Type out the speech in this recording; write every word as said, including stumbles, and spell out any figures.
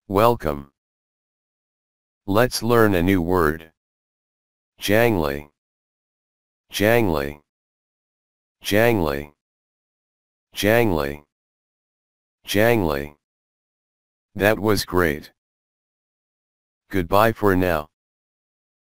Welcome. Let's learn a new word. Jangly. Jangly. Jangly. Jangly. Jangly. That was great. Goodbye for now.